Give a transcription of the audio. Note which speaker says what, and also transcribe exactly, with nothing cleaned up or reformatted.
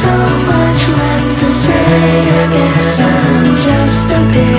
Speaker 1: so much left to say. I guess I'm just a bit